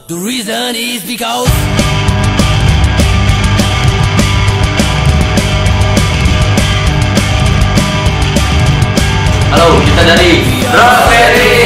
The reason is because halo, kita dari Raspberry.